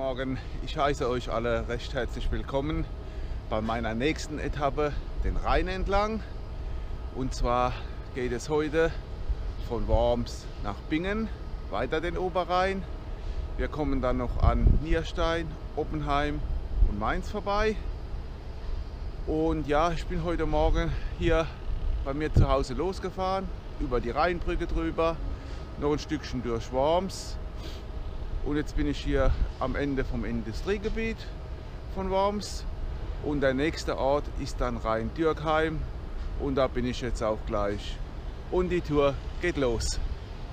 Morgen, ich heiße euch alle recht herzlich willkommen bei meiner nächsten Etappe, den Rhein entlang. Und zwar geht es heute von Worms nach Bingen, weiter den Oberrhein. Wir kommen dann noch an Nierstein, Oppenheim und Mainz vorbei. Und ja, ich bin heute Morgen hier bei mir zu Hause losgefahren, über die Rheinbrücke drüber, noch ein Stückchen durch Worms. Und jetzt bin ich hier am Ende vom Industriegebiet von Worms. Und der nächste Ort ist dann Rhein-Dürkheim. Und da bin ich jetzt auch gleich. Und die Tour geht los.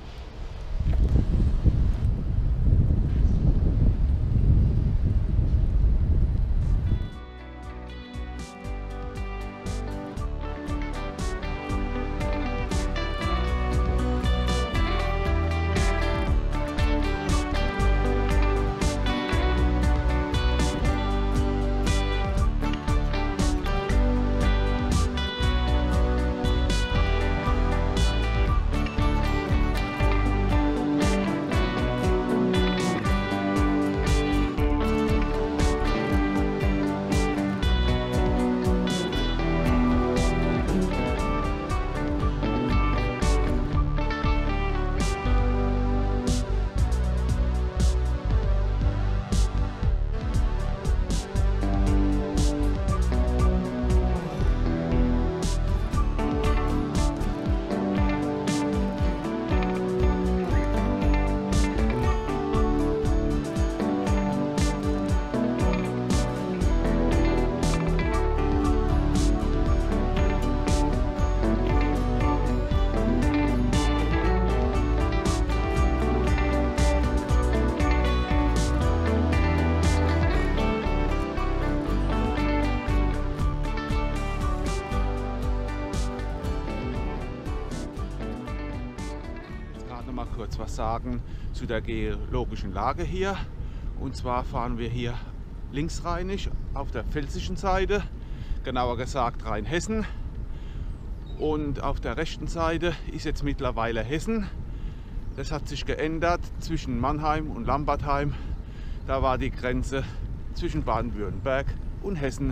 Kurz was sagen zu der geologischen Lage hier. Und zwar fahren wir hier linksrheinisch auf der pfälzischen Seite, genauer gesagt Rheinhessen. Und auf der rechten Seite ist jetzt mittlerweile Hessen. Das hat sich geändert zwischen Mannheim und Lambertheim. Da war die Grenze zwischen Baden-Württemberg und Hessen.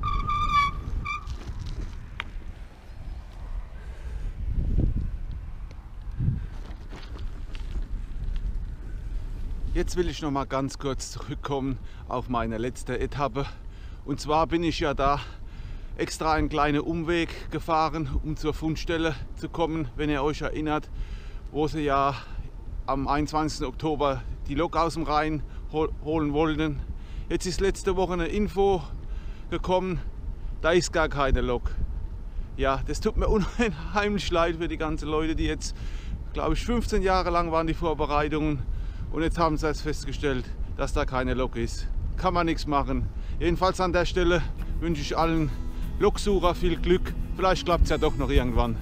Jetzt will ich noch mal ganz kurz zurückkommen auf meine letzte Etappe. Und zwar bin ich ja da extra einen kleinen Umweg gefahren, um zur Fundstelle zu kommen, wenn ihr euch erinnert, wo sie ja am 21. Oktober die Lok aus dem Rhein holen wollten. Jetzt ist letzte Woche eine Info gekommen, da ist gar keine Lok. Ja, das tut mir unheimlich leid für die ganzen Leute, die jetzt, glaube ich, 15 Jahre lang waren die Vorbereitungen. Und jetzt haben sie festgestellt, dass da keine Lok ist. Kann man nichts machen. Jedenfalls an der Stelle wünsche ich allen Loksucher viel Glück. Vielleicht klappt es ja doch noch irgendwann.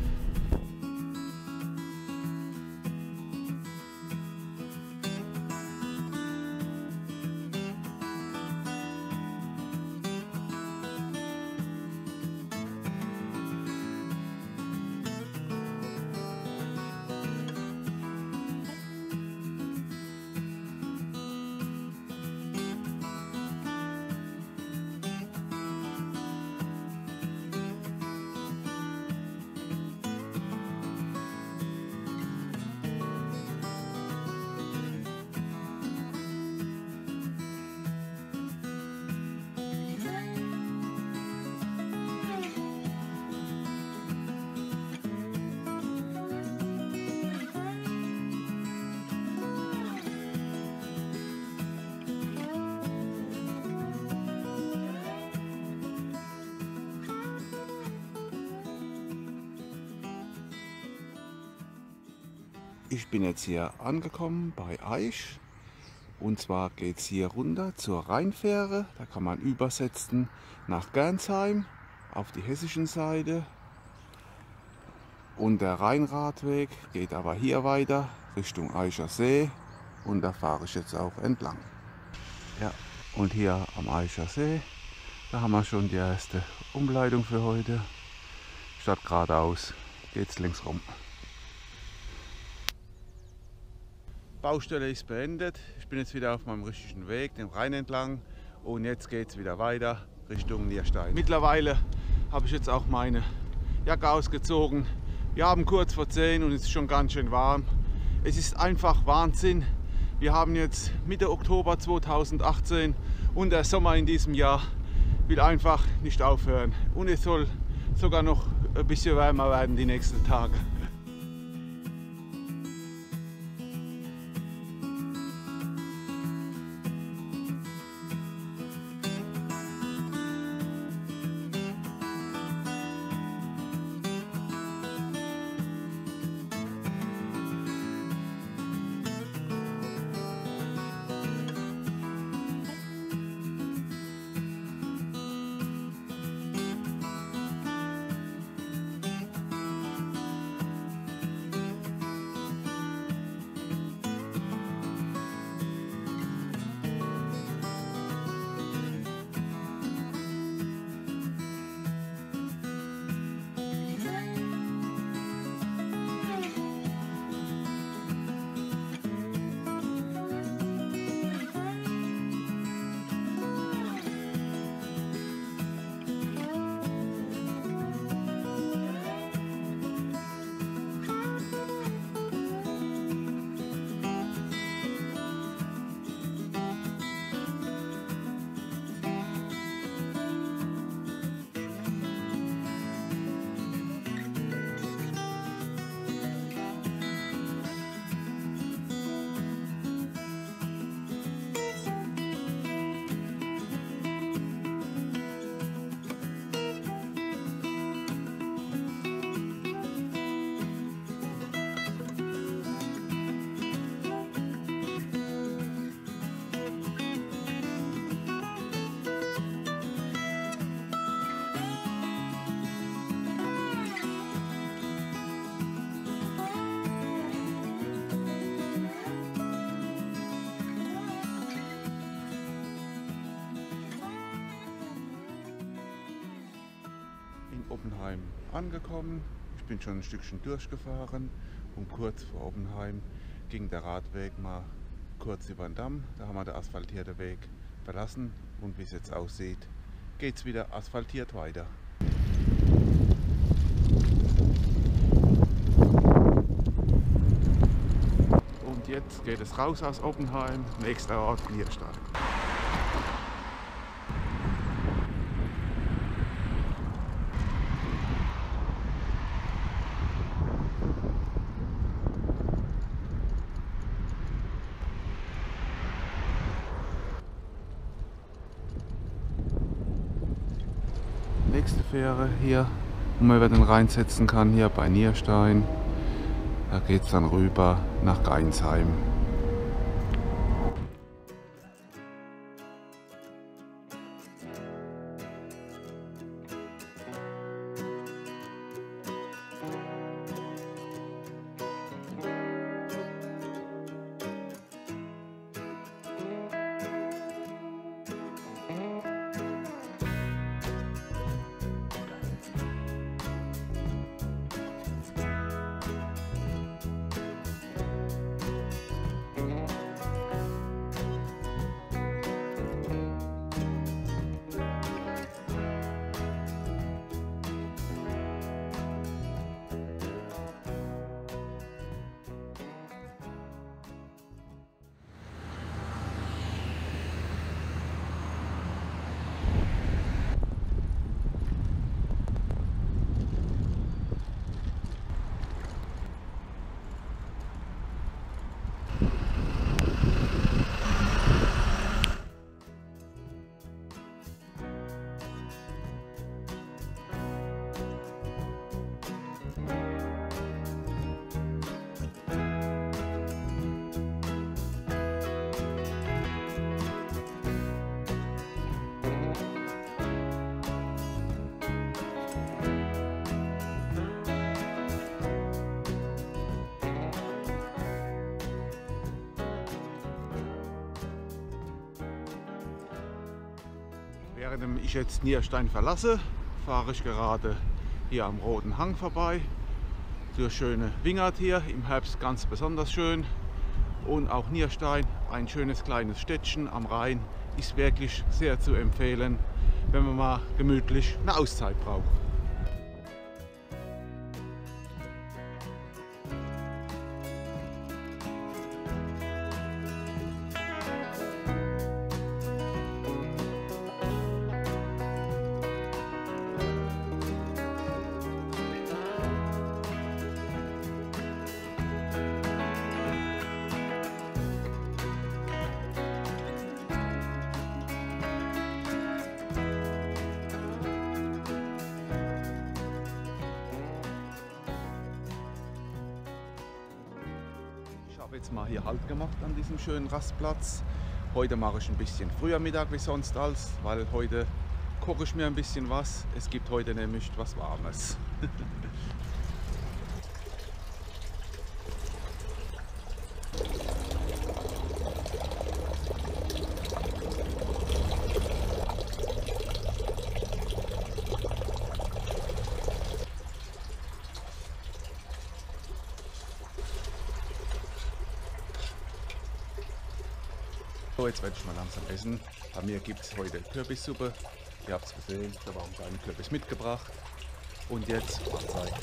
Ich bin jetzt hier angekommen bei Aisch und zwar geht es hier runter zur Rheinfähre. Da kann man übersetzen nach Gernsheim auf die hessischen Seite. Und der Rheinradweg geht aber hier weiter Richtung Aischer See und da fahre ich jetzt auch entlang. Ja, und hier am Aischer See, da haben wir schon die erste Umleitung für heute. Statt geradeaus geht's links rum. Baustelle ist beendet. Ich bin jetzt wieder auf meinem richtigen Weg, den Rhein entlang. Und jetzt geht es wieder weiter Richtung Nierstein. Mittlerweile habe ich jetzt auch meine Jacke ausgezogen. Wir haben kurz vor 10 und es ist schon ganz schön warm. Es ist einfach Wahnsinn. Wir haben jetzt Mitte Oktober 2018 und der Sommer in diesem Jahr will einfach nicht aufhören. Und es soll sogar noch ein bisschen wärmer werden die nächsten Tage. Oppenheim angekommen. Ich bin schon ein Stückchen durchgefahren und kurz vor Oppenheim ging der Radweg mal kurz über den Damm. Da haben wir den asphaltierten Weg verlassen und wie es jetzt aussieht, geht es wieder asphaltiert weiter. Und jetzt geht es raus aus Oppenheim, nächster Ort Nierstein. Nächste Fähre hier, wo man über den Rhein setzen kann, hier bei Nierstein. Da geht es dann rüber nach Geinsheim. Während ich jetzt Nierstein verlasse, fahre ich gerade hier am Roten Hang vorbei. So schöne Wingert hier, im Herbst ganz besonders schön. und auch Nierstein, ein schönes kleines Städtchen am Rhein, ist wirklich sehr zu empfehlen, wenn man mal gemütlich eine Auszeit braucht. Ich habe jetzt mal hier Halt gemacht an diesem schönen Rastplatz. Heute mache ich ein bisschen früher Mittag wie sonst als, weil heute koche ich mir ein bisschen was. Es gibt heute nämlich was Warmes. So, jetzt werde ich mal langsam essen. Bei mir gibt es heute Kürbissuppe. Ihr habt es gesehen, da war ein kleiner Kürbis mitgebracht. Und jetzt Mahlzeit.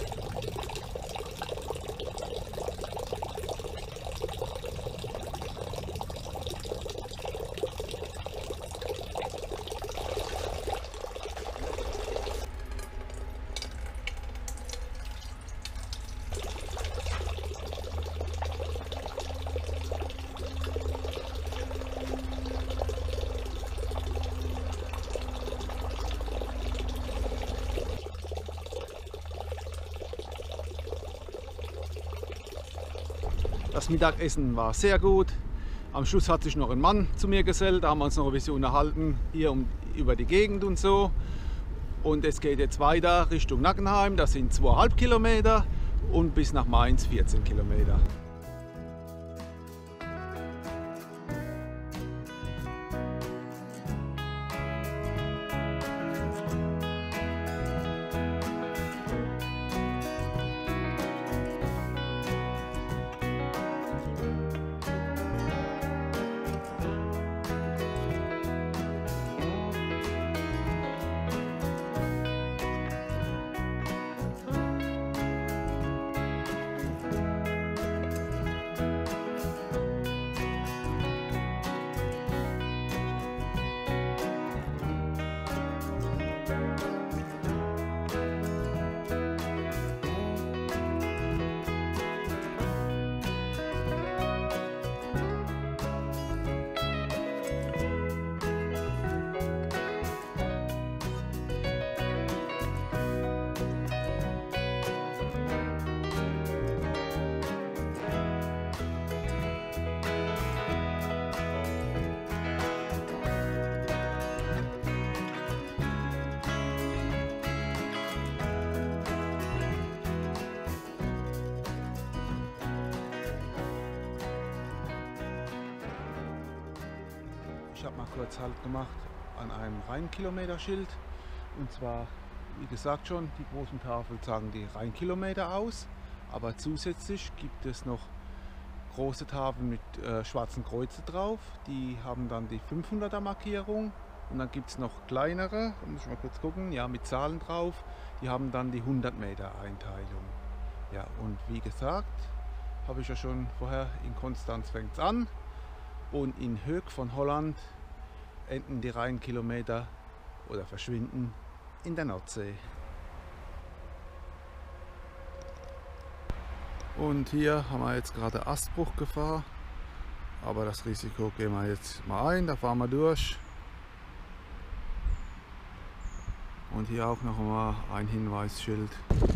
Das Mittagessen war sehr gut. Am Schluss hat sich noch ein Mann zu mir gesellt, da haben wir uns noch ein bisschen unterhalten hier über die Gegend und so. Und es geht jetzt weiter Richtung Nackenheim, das sind 2,5 Kilometer und bis nach Mainz 14 Kilometer. Ich habe mal kurz Halt gemacht an einem Rheinkilometerschild. Und zwar, wie gesagt schon, die großen Tafeln sagen die Rheinkilometer aus. Aber zusätzlich gibt es noch große Tafeln mit schwarzen Kreuzen drauf. Die haben dann die 500er Markierung. Und dann gibt es noch kleinere, da muss ich mal kurz gucken, ja, mit Zahlen drauf. Die haben dann die 100 Meter Einteilung. Ja, und wie gesagt, habe ich ja schon vorher, in Konstanz fängt es an. Und in Höök von Holland enden die Rheinkilometer oder verschwinden in der Nordsee. Und hier haben wir jetzt gerade Astbruchgefahr, aber das Risiko gehen wir jetzt mal ein, da fahren wir durch. Und hier auch noch mal ein Hinweisschild.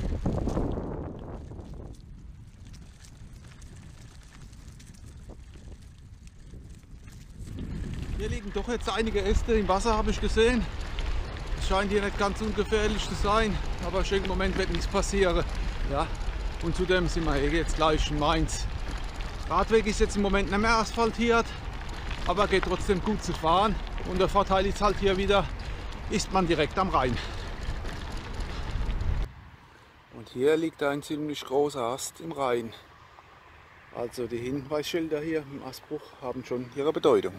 Hier liegen doch jetzt einige Äste im Wasser, habe ich gesehen. Es scheint hier nicht ganz ungefährlich zu sein, aber ich denke, im Moment wird nichts passieren. Ja. Und zudem sind wir jetzt gleich in Mainz. Radweg ist jetzt im Moment nicht mehr asphaltiert, aber geht trotzdem gut zu fahren. Und der Vorteil ist halt hier wieder, ist man direkt am Rhein. Und hier liegt ein ziemlich großer Ast im Rhein. Also die Hinweisschilder hier im Asbruch haben schon ihre Bedeutung.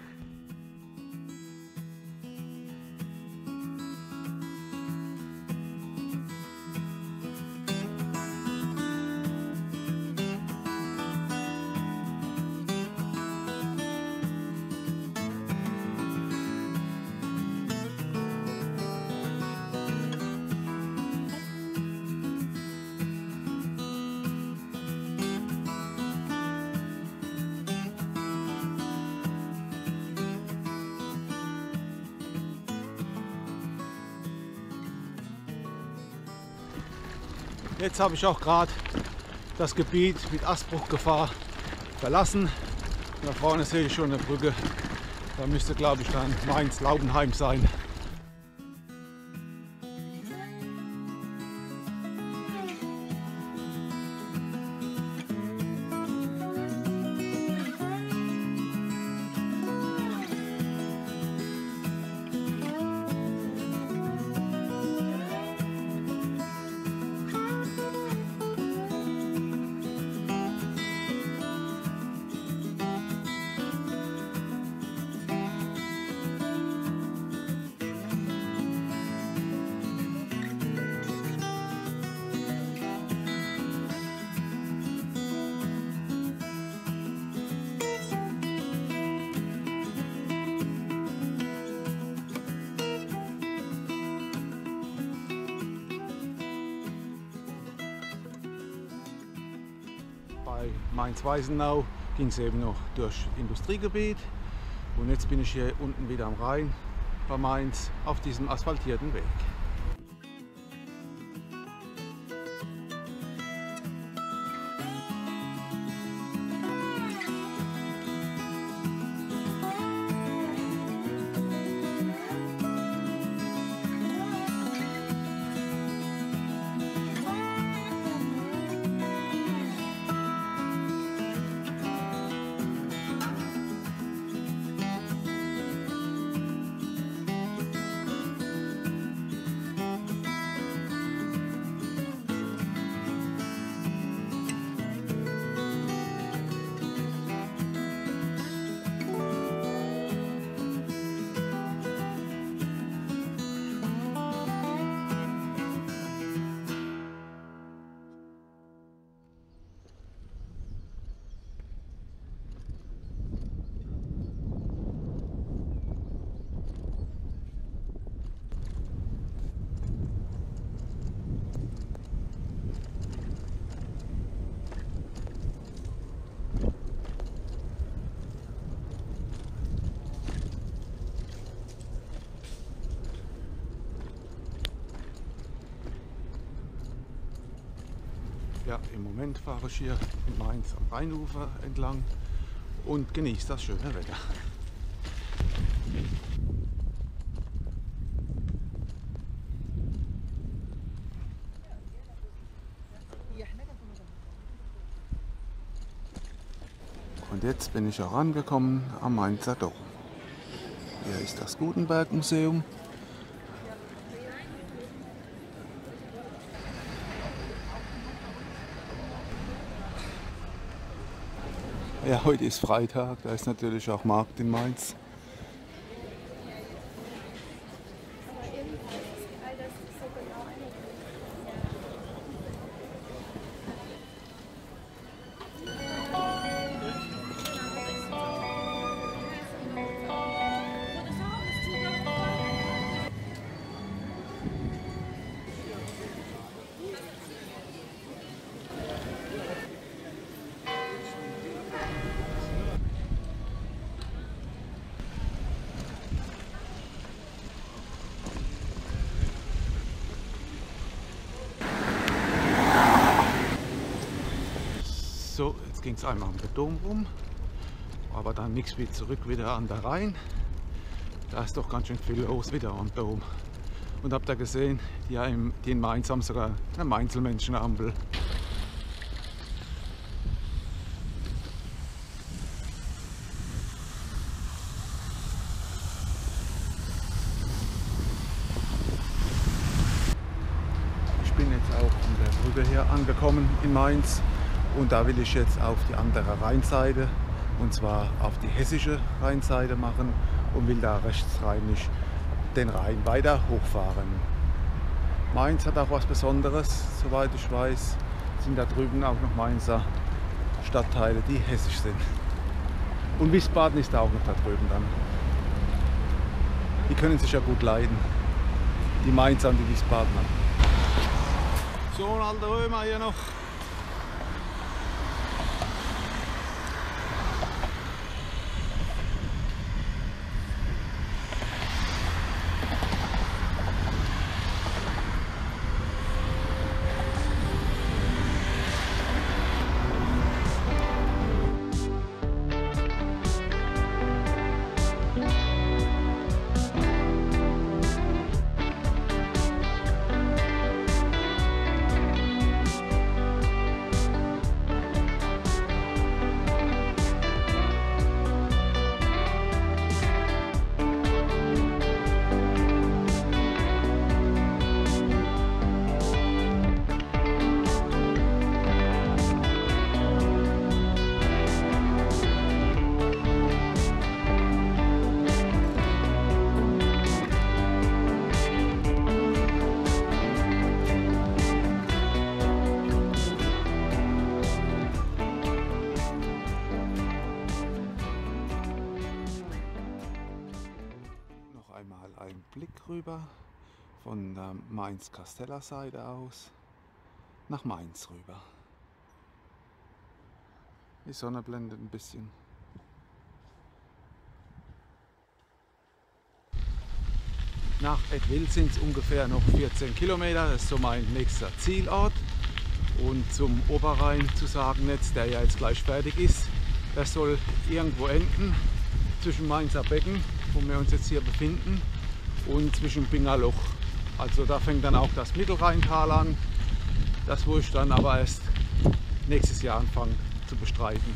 Jetzt habe ich auch gerade das Gebiet mit Asbruchgefahr verlassen. Da vorne sehe ich schon eine Brücke. Da müsste, glaube ich, dann Mainz-Laubenheim sein. Bei Mainz-Weisenau ging es eben noch durch Industriegebiet und jetzt bin ich hier unten wieder am Rhein bei Mainz auf diesem asphaltierten Weg. Ja, im Moment fahre ich hier in Mainz am Rheinufer entlang und genieße das schöne Wetter. Und jetzt bin ich auch angekommen am Mainzer Dom. Hier ist das Gutenberg-Museum. Ja, heute ist Freitag, da ist natürlich auch Markt in Mainz. So, jetzt ging es einmal um den Dom rum, aber dann nichts wie zurück wieder an der Rhein. Da ist doch ganz schön viel los wieder am Dom. Und habt ihr gesehen, die in Mainz haben sogar eine Mainzelmenschenampel. Ich bin jetzt auch an der Brücke hier angekommen in Mainz. Und da will ich jetzt auf die andere Rheinseite, und zwar auf die hessische Rheinseite machen und will da rechtsrheinisch den Rhein weiter hochfahren. Mainz hat auch was Besonderes, soweit ich weiß, sind da drüben auch noch Mainzer Stadtteile, die hessisch sind. Und Wiesbaden ist auch noch da drüben dann. Die können sich ja gut leiden, die Mainzer und die Wiesbadener. So ein alter Römer hier noch. Ein Blick rüber von der Mainz-Kasteller Seite aus nach Mainz rüber. Die Sonne blendet ein bisschen. Nach Ettwil sind es ungefähr noch 14 Kilometer, das ist so mein nächster Zielort. Und zum Oberrhein zu sagen jetzt, der ja jetzt gleich fertig ist, das soll irgendwo enden zwischen Mainzer Becken, wo wir uns jetzt hier befinden, und zwischen Bingerloch. Also da fängt dann auch das Mittelrheintal an, das wo ich dann aber erst nächstes Jahr anfange zu bestreiten.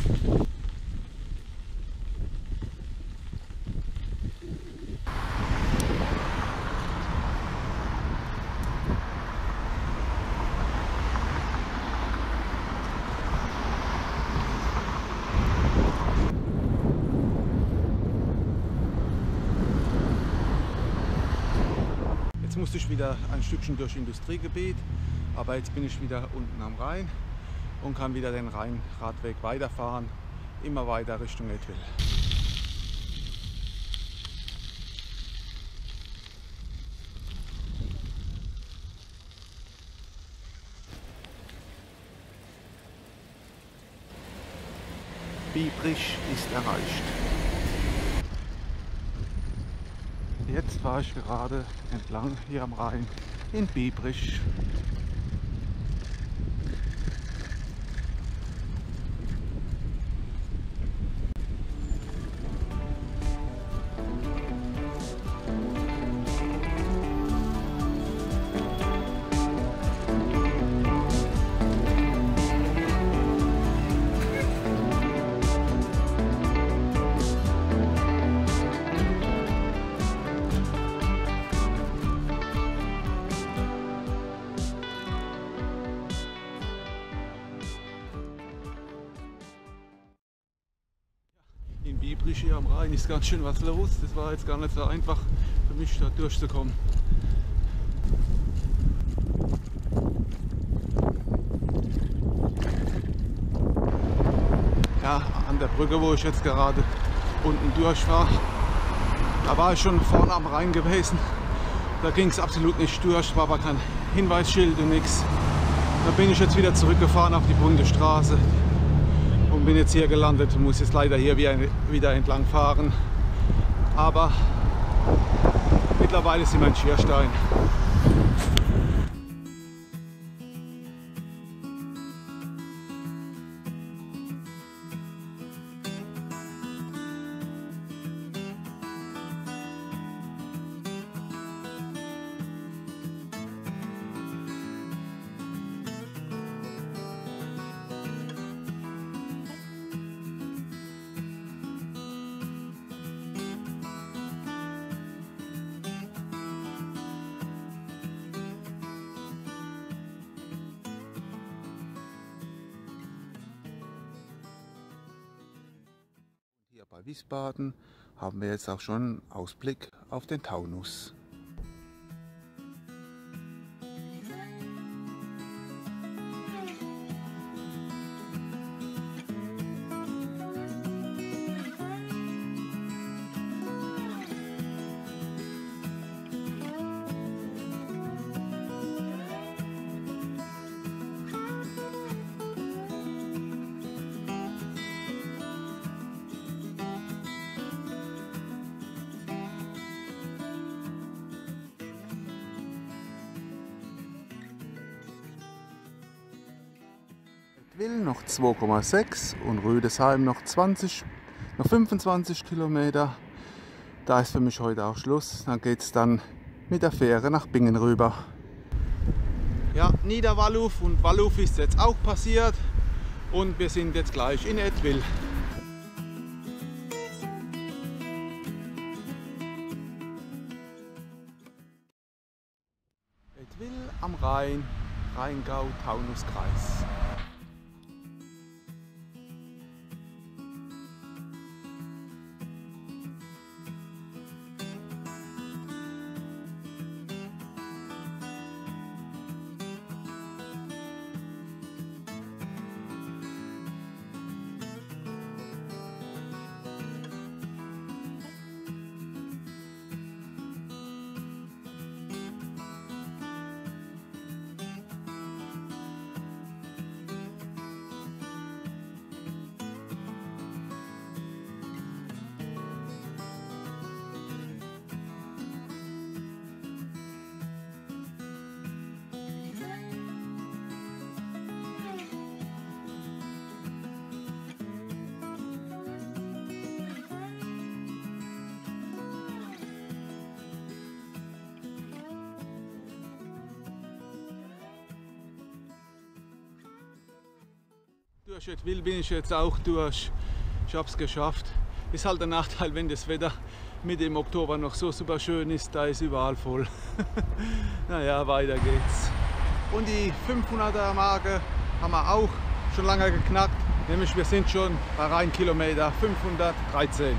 Jetzt musste ich wieder ein Stückchen durch Industriegebiet, aber jetzt bin ich wieder unten am Rhein und kann wieder den Rheinradweg weiterfahren, immer weiter Richtung Ettwil. Biebrich ist erreicht. Jetzt fahre ich gerade entlang hier am Rhein in Biebrich. In Biebrich hier am Rhein ist ganz schön was los. Das war jetzt gar nicht so einfach für mich, da durchzukommen. Ja, an der Brücke, wo ich jetzt gerade unten durchfahre, da war ich schon vorne am Rhein gewesen. Da ging es absolut nicht durch, war aber kein Hinweisschild und nichts. Da bin ich jetzt wieder zurückgefahren auf die Bundesstraße. Und bin jetzt hier gelandet und muss jetzt leider hier wieder entlang fahren. Aber mittlerweile sind wir in Schierstein. Bei Wiesbaden haben wir jetzt auch schon Ausblick auf den Taunus. Will noch 2,6 und Rüdesheim noch 25 Kilometer. Da ist für mich heute auch Schluss. Dann geht es dann mit der Fähre nach Bingen rüber. Ja, Niederwalluf und Walluf ist jetzt auch passiert und wir sind jetzt gleich in Ettwil. Ettwil am Rhein, Rheingau-Taunus-Kreis. Durch Ettwil bin ich jetzt auch durch. Ich habe es geschafft. Ist halt der Nachteil, wenn das Wetter mit dem Oktober noch so super schön ist, da ist überall voll. Naja, weiter geht's. Und die 500er Marke haben wir auch schon lange geknackt. Nämlich wir sind schon bei Rheinkilometer 513.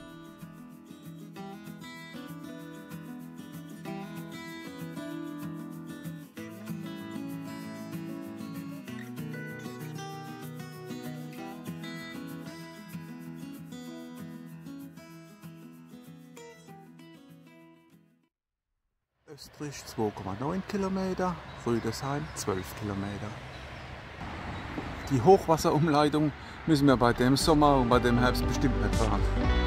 Österreich 2,9 Kilometer, Rüdesheim 12 Kilometer. Die Hochwasserumleitung müssen wir bei dem Sommer und bei dem Herbst bestimmt nicht fahren.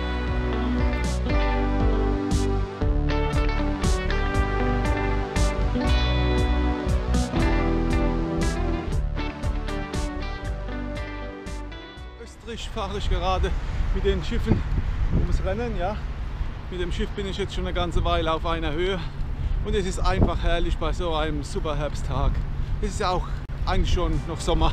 Österreich fahre ich gerade mit den Schiffen ums Rennen. Ja. Mit dem Schiff bin ich jetzt schon eine ganze Weile auf einer Höhe. Und es ist einfach herrlich bei so einem super Herbsttag. Es ist ja auch eigentlich schon noch Sommer.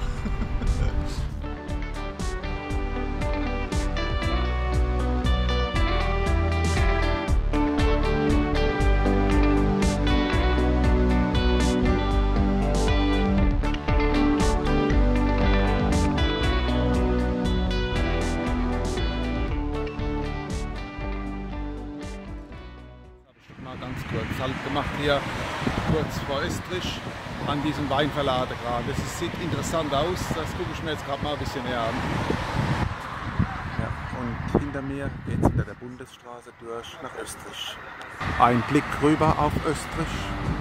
Ganz kurz Halt gemacht hier kurz vor Österreich an diesem Weinverlader gerade. Das sieht interessant aus, das gucke ich mir jetzt gerade mal ein bisschen näher an. Ja, und hinter mir geht es unter der Bundesstraße durch nach Österreich. Ein Blick rüber auf Österreich.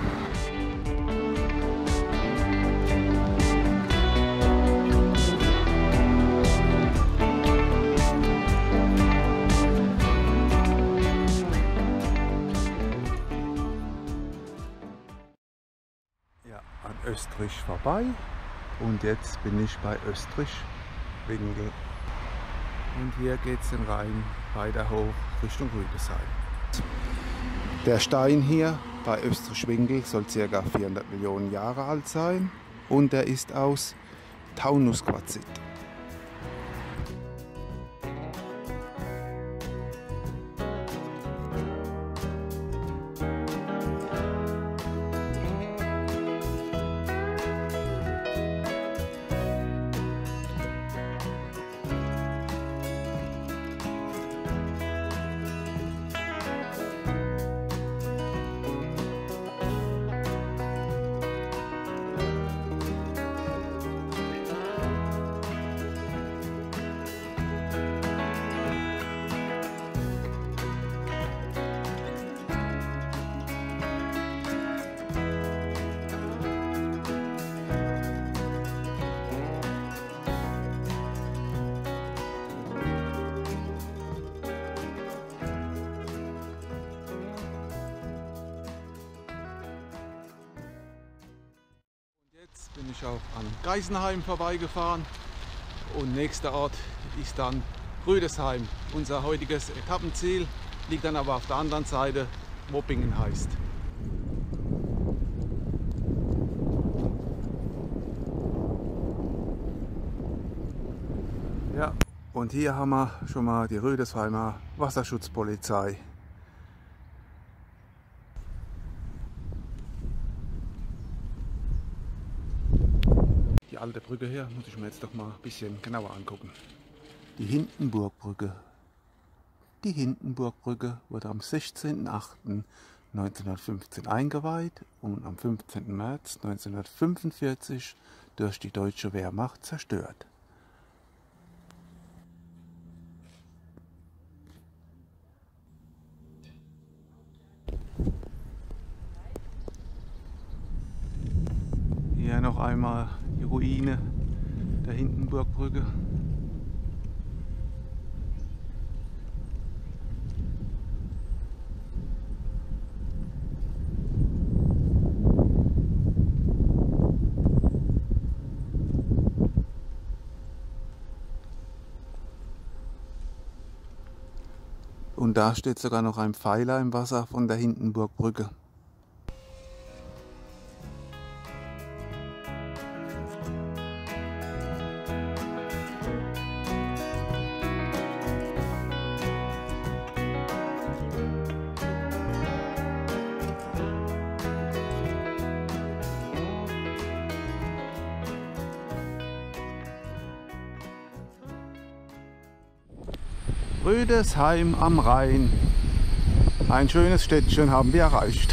Österreich vorbei und jetzt bin ich bei Österreich-Wingel und hier geht es den Rhein weiter hoch Richtung Rüdesheim. Der Stein hier bei Österreich-Wingel soll ca. 400 Millionen Jahre alt sein und er ist aus Taunusquarzit. Jetzt bin ich auch an Geisenheim vorbeigefahren und nächster Ort ist dann Rüdesheim. Unser heutiges Etappenziel liegt dann aber auf der anderen Seite, wo Bingen heißt. Ja, und hier haben wir schon mal die Rüdesheimer Wasserschutzpolizei. Die alte Brücke hier muss ich mir jetzt doch mal ein bisschen genauer angucken. Die Hindenburgbrücke. Die Hindenburgbrücke wurde am 16.08.1915 eingeweiht und am 15. März 1945 durch die deutsche Wehrmacht zerstört. Hier noch einmal die Ruine der Hindenburgbrücke. Und da steht sogar noch ein Pfeiler im Wasser von der Hindenburgbrücke. Rüdesheim am Rhein. Ein schönes Städtchen haben wir erreicht.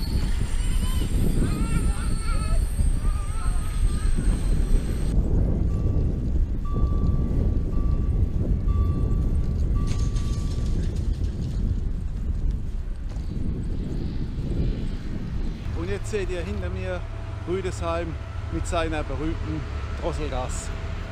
Und jetzt seht ihr hinter mir Rüdesheim mit seiner berühmten Drosselgasse.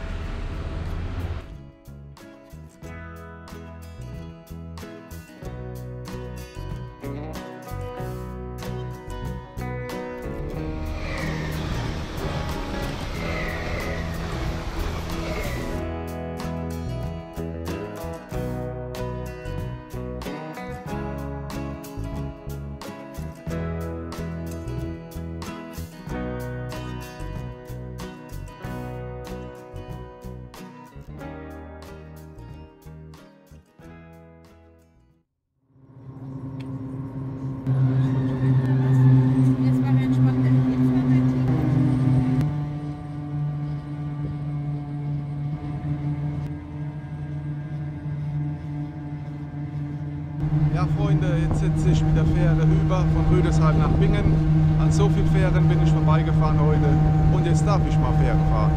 Ja Freunde, jetzt sitze ich mit der Fähre über von Rüdesheim nach Bingen. An so vielen Fähren bin ich vorbeigefahren heute und jetzt darf ich mal Fähre fahren.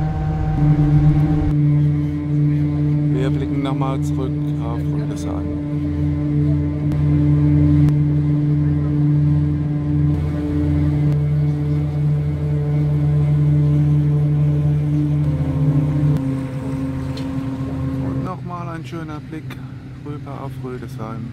Wir blicken nochmal zurück auf Rüdesheim. Und nochmal ein schöner Blick rüber auf Rüdesheim.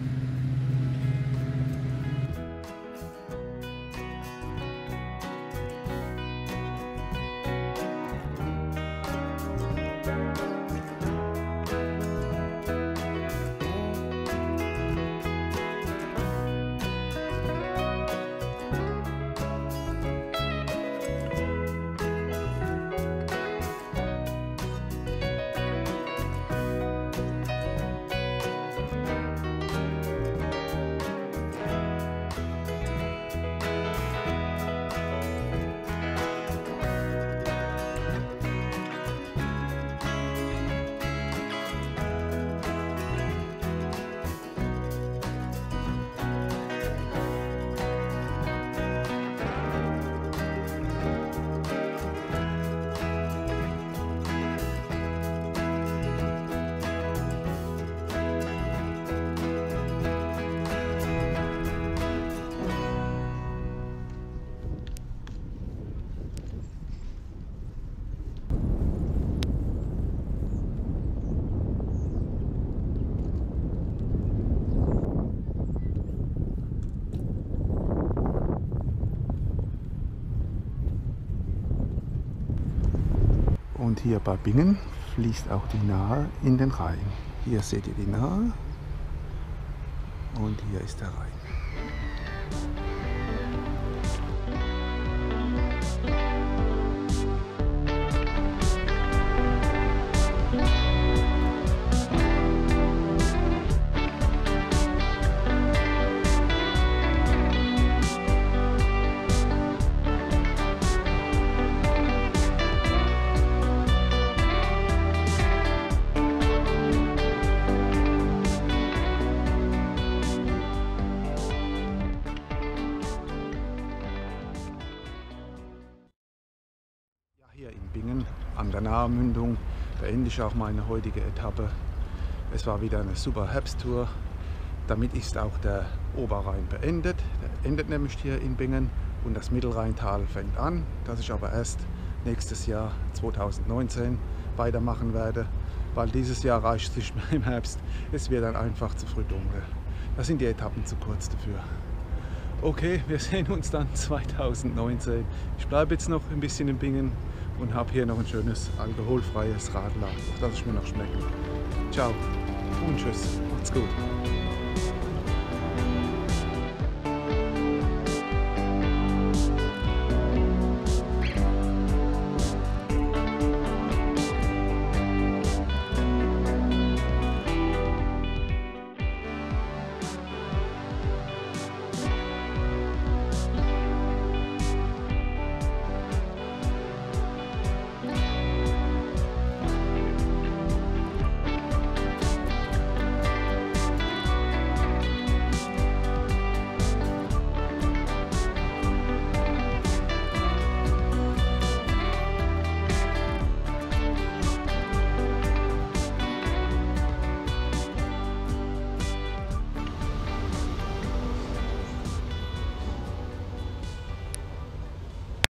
Und hier bei Bingen fließt auch die Nahe in den Rhein. Hier seht ihr die Nahe und hier ist der Rhein. Hier in Bingen an der Nahe-Mündung beende ich auch meine heutige Etappe. Es war wieder eine super Herbsttour. Damit ist auch der Oberrhein beendet. Der endet nämlich hier in Bingen und das Mittelrheintal fängt an, das ich aber erst nächstes Jahr 2019 weitermachen werde, weil dieses Jahr reicht es nicht mehr im Herbst. Es wird dann einfach zu früh dunkel. Da sind die Etappen zu kurz dafür. Okay, wir sehen uns dann 2019. Ich bleibe jetzt noch ein bisschen in Bingen und habe hier noch ein schönes alkoholfreies Radler, auf das ich mir noch schmecke. Ciao und tschüss, macht's gut.